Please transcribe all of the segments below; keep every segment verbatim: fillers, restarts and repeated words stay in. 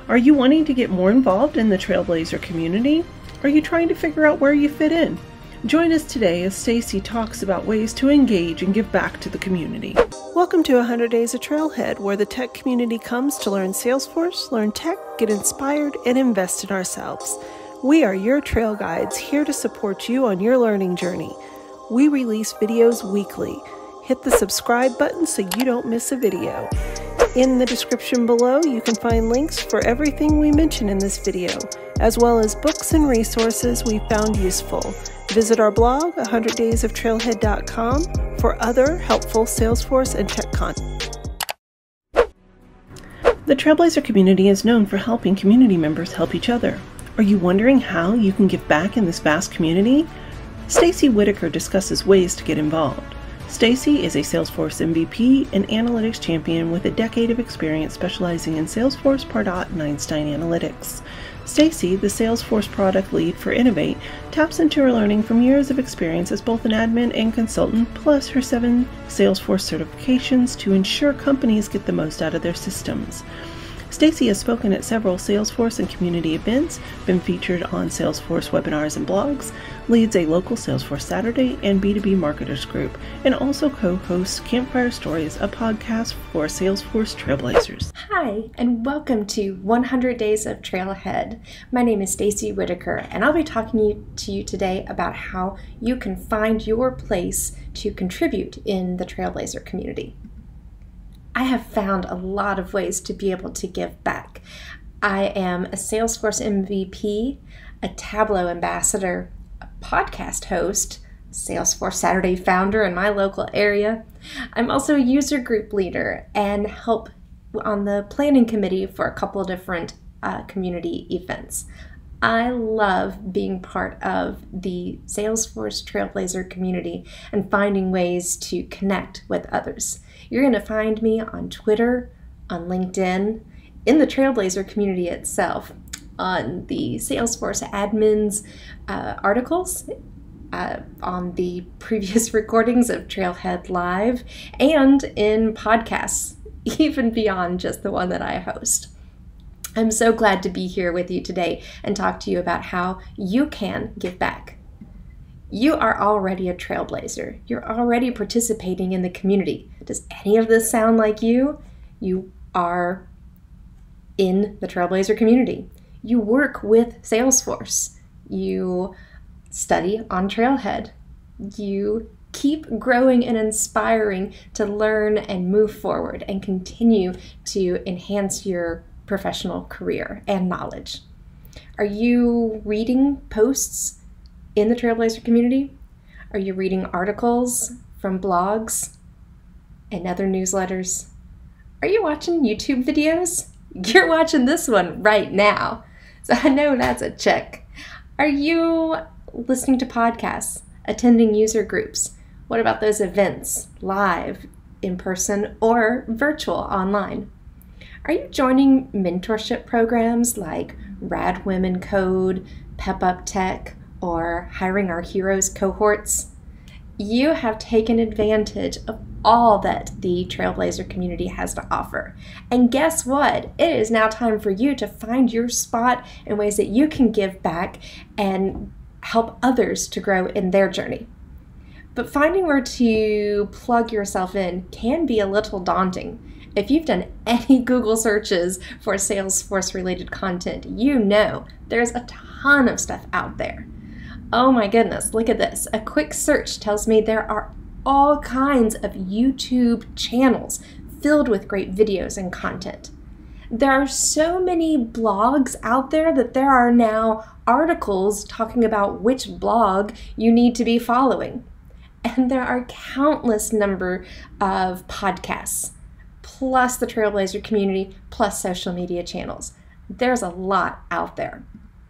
Are you wanting to get more involved in the Trailblazer community? Are you trying to figure out where you fit in? Join us today as Stacey talks about ways to engage and give back to the community. Welcome to one hundred Days of Trailhead, where the tech community comes to learn Salesforce, learn tech, get inspired, and invest in ourselves. We are your trail guides, here to support you on your learning journey. We release videos weekly. Hit the subscribe button so you don't miss a video. In the description below, you can find links for everything we mention in this video, as well as books and resources we found useful. Visit our blog, one hundred days of trailhead dot com, for other helpful Salesforce and tech content. The Trailblazer community is known for helping community members help each other. Are you wondering how you can give back in this vast community? Stacey Whitaker discusses ways to get involved. Stacey is a Salesforce M V P and analytics champion with a decade of experience specializing in Salesforce, Pardot, and Einstein Analytics. Stacey, the Salesforce product lead for Innovate, taps into her learning from years of experience as both an admin and consultant, plus her seven Salesforce certifications to ensure companies get the most out of their systems. Stacey has spoken at several Salesforce and community events, been featured on Salesforce webinars and blogs, leads a local Salesforce Saturday and B two B marketers group, and also co-hosts Campfire Stories, a podcast for Salesforce Trailblazers. Hi, and welcome to one hundred Days of Trailhead. My name is Stacey Whitaker, and I'll be talking to you today about how you can find your place to contribute in the Trailblazer community. I have found a lot of ways to be able to give back. I am a Salesforce M V P, a Tableau ambassador, a podcast host, Salesforce Saturday founder in my local area. I'm also a user group leader and help on the planning committee for a couple of different uh, community events. I love being part of the Salesforce Trailblazer community and finding ways to connect with others. You're going to find me on Twitter, on LinkedIn, in the Trailblazer community itself, on the Salesforce admins uh, articles, uh, on the previous recordings of Trailhead Live, and in podcasts, even beyond just the one that I host. I'm so glad to be here with you today and talk to you about how you can give back. You are already a trailblazer. You're already participating in the community. Does any of this sound like you? You are in the Trailblazer community. You work with Salesforce. You study on Trailhead. You keep growing and inspiring to learn and move forward and continue to enhance your professional career and knowledge. Are you reading posts in the Trailblazer community? Are you reading articles from blogs and other newsletters? Are you watching YouTube videos? You're watching this one right now, so I know that's a check. Are you listening to podcasts, attending user groups? What about those events, live, in person, or virtual online? Are you joining mentorship programs like Rad Women Code, Pep Up Tech, or Hiring Our Heroes cohorts? You have taken advantage of all that the Trailblazer community has to offer. And guess what? It is now time for you to find your spot in ways that you can give back and help others to grow in their journey. But finding where to plug yourself in can be a little daunting. If you've done any Google searches for Salesforce related content, you know there's a ton of stuff out there. Oh my goodness, look at this. A quick search tells me there are all kinds of YouTube channels filled with great videos and content. There are so many blogs out there that there are now articles talking about which blog you need to be following. And there are countless number of podcasts, plus the Trailblazer community, plus social media channels. There's a lot out there.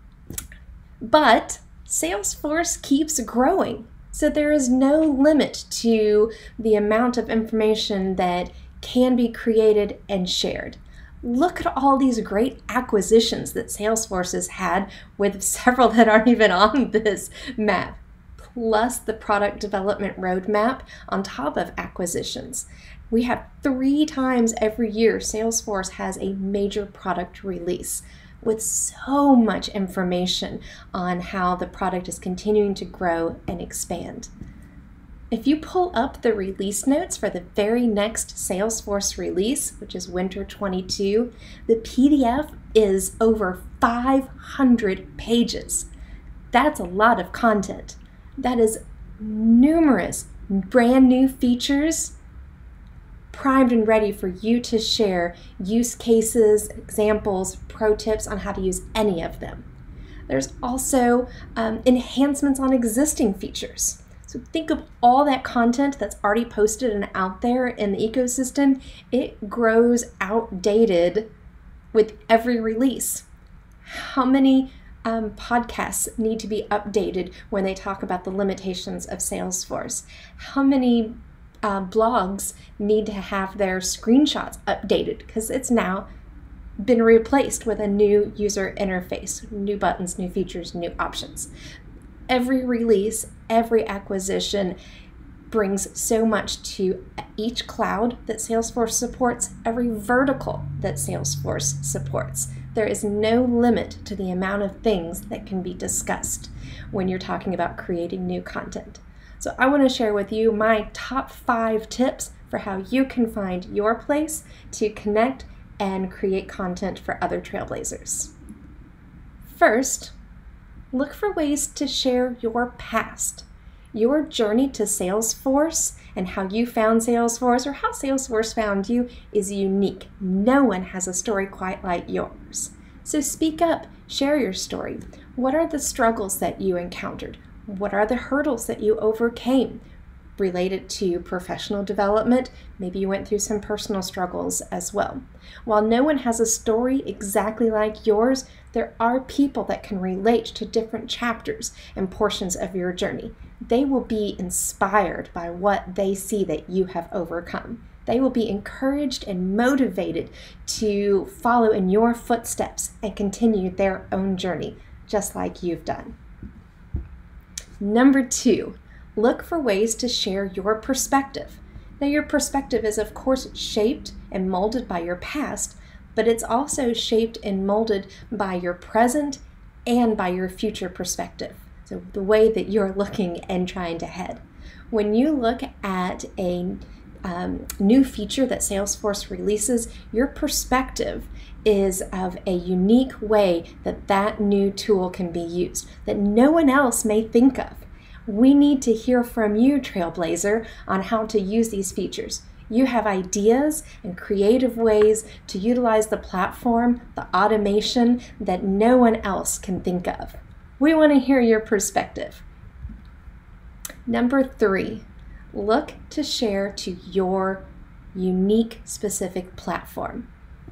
But Salesforce keeps growing, so there is no limit to the amount of information that can be created and shared. Look at all these great acquisitions that Salesforce has had, with several that aren't even on this map, plus the product development roadmap on top of acquisitions. We have three times every year Salesforce has a major product release with so much information on how the product is continuing to grow and expand. If you pull up the release notes for the very next Salesforce release, which is Winter twenty-two, the P D F is over five hundred pages. That's a lot of content. That is numerous brand new features primed and ready for you to share use cases, examples, pro tips on how to use any of them. There's also um, enhancements on existing features. So think of all that content that's already posted and out there in the ecosystem. It grows outdated with every release. How many um, podcasts need to be updated when they talk about the limitations of Salesforce? How many uh, blogs need to have their screenshots updated because it's now been replaced with a new user interface, new buttons, new features, new options. Every release, every acquisition brings so much to each cloud that Salesforce supports, every vertical that Salesforce supports. There is no limit to the amount of things that can be discussed when you're talking about creating new content. So I want to share with you my top five tips for how you can find your place to connect and create content for other Trailblazers. First, look for ways to share your past. Your journey to Salesforce and how you found Salesforce or how Salesforce found you is unique. No one has a story quite like yours. So speak up, share your story. What are the struggles that you encountered? What are the hurdles that you overcame? Related to professional development, maybe you went through some personal struggles as well. While no one has a story exactly like yours, there are people that can relate to different chapters and portions of your journey. They will be inspired by what they see that you have overcome. They will be encouraged and motivated to follow in your footsteps and continue their own journey, just like you've done. Number two, look for ways to share your perspective. Now, your perspective is, of course, shaped and molded by your past, but it's also shaped and molded by your present and by your future perspective. So the way that you're looking and trying to head. When you look at a um, new feature that Salesforce releases, your perspective is of a unique way that that new tool can be used that no one else may think of. We need to hear from you, Trailblazer, on how to use these features. You have ideas and creative ways to utilize the platform, the automation that no one else can think of. We want to hear your perspective. Number three, look to share to your unique specific platform.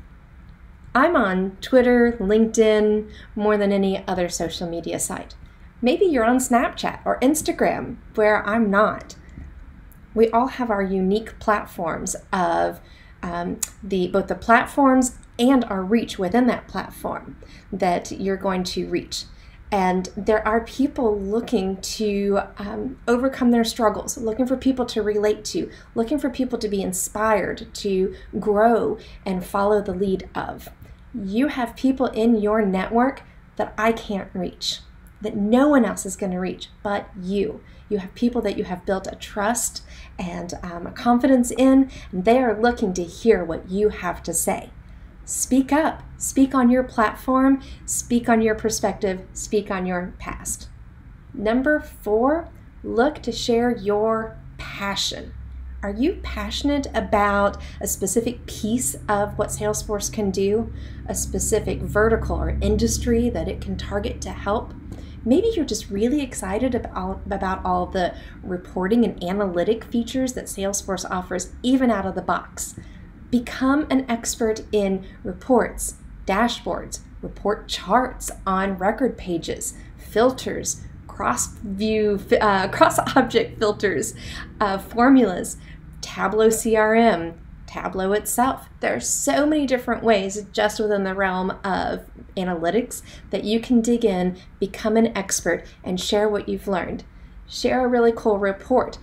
I'm on Twitter, LinkedIn, more than any other social media site. Maybe you're on Snapchat or Instagram, where I'm not. We all have our unique platforms of um, the both the platforms and our reach within that platform that you're going to reach. And there are people looking to um, overcome their struggles, looking for people to relate to, looking for people to be inspired, to grow and follow the lead of. You have people in your network that I can't reach, that no one else is going to reach but you. You have people that you have built a trust and um, a confidence in, and they are looking to hear what you have to say. Speak up. Speak on your platform. Speak on your perspective. Speak on your past. Number four, look to share your passion. Are you passionate about a specific piece of what Salesforce can do, a specific vertical or industry that it can target to help? Maybe you're just really excited about, about all the reporting and analytic features that Salesforce offers even out of the box. Become an expert in reports, dashboards, report charts on record pages, filters, cross-view, uh, cross-object filters, uh, formulas, Tableau C R M, Tableau itself. There are so many different ways just within the realm of analytics that you can dig in, become an expert, and share what you've learned. Share a really cool report.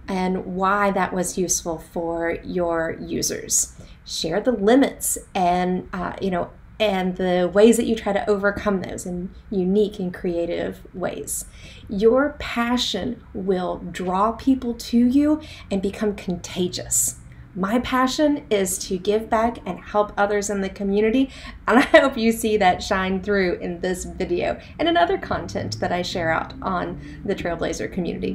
and why that was useful for your users. Share the limits and, uh, you know, and the ways that you try to overcome those in unique and creative ways. Your passion will draw people to you and become contagious. My passion is to give back and help others in the community, and I hope you see that shine through in this video and in other content that I share out on the Trailblazer community.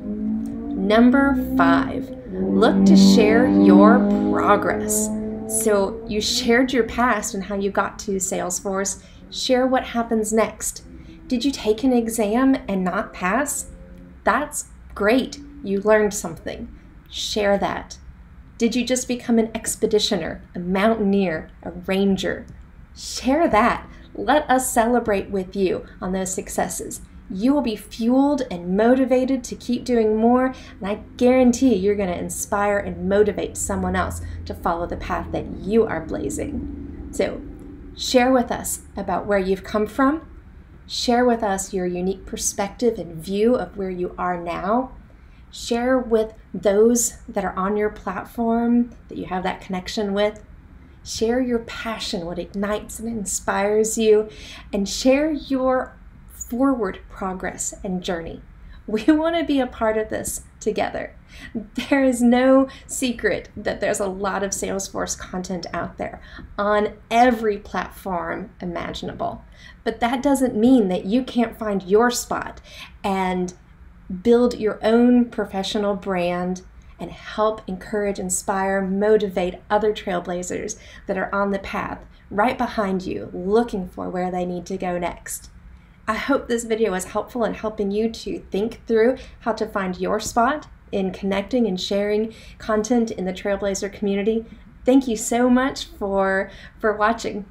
Number five, look to share your progress. So you shared your past and how you got to Salesforce. Share what happens next. Did you take an exam and not pass? That's great. You learned something. Share that. Did you just become an expeditioner, a mountaineer, a ranger? Share that. Let us celebrate with you on those successes. You will be fueled and motivated to keep doing more, and I guarantee you're going to inspire and motivate someone else to follow the path that you are blazing. So, share with us about where you've come from. Share with us your unique perspective and view of where you are now. Share with those that are on your platform that you have that connection with. Share your passion, what ignites and inspires you, and share your forward progress and journey. We want to be a part of this together. There is no secret that there's a lot of Salesforce content out there on every platform imaginable. But that doesn't mean that you can't find your spot and build your own professional brand and help encourage, inspire, motivate other trailblazers that are on the path right behind you, looking for where they need to go next. I hope this video was helpful in helping you to think through how to find your spot in connecting and sharing content in the Trailblazer community. Thank you so much for, for watching.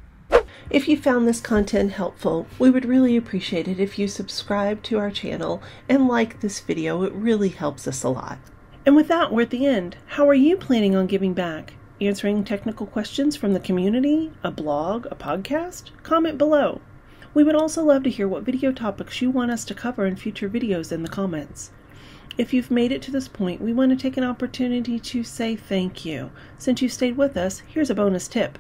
If you found this content helpful, we would really appreciate it if you subscribe to our channel and like this video. It really helps us a lot. And with that, we're at the end. How are you planning on giving back? Answering technical questions from the community? A blog? A podcast? Comment below. We would also love to hear what video topics you want us to cover in future videos in the comments. If you've made it to this point, we want to take an opportunity to say thank you. Since you stayed with us, here's a bonus tip.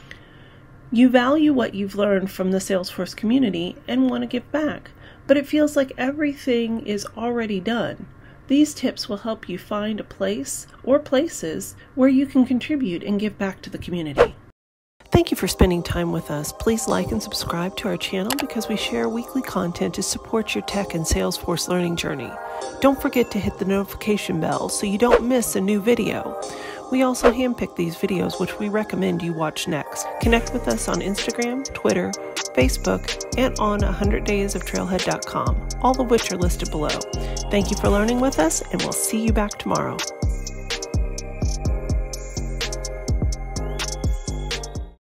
You value what you've learned from the Salesforce community and want to give back, but it feels like everything is already done. These tips will help you find a place or places where you can contribute and give back to the community. Thank you for spending time with us. Please like and subscribe to our channel because we share weekly content to support your tech and Salesforce learning journey. Don't forget to hit the notification bell so you don't miss a new video. We also handpick these videos which we recommend you watch next. Connect with us on Instagram, Twitter, Facebook, and on one hundred days of trailhead dot com, all of which are listed below. Thank you for learning with us, and we'll see you back tomorrow.